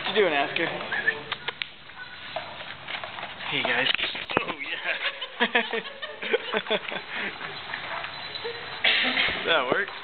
What you doing, Asker? Hey guys. Oh yeah. That works.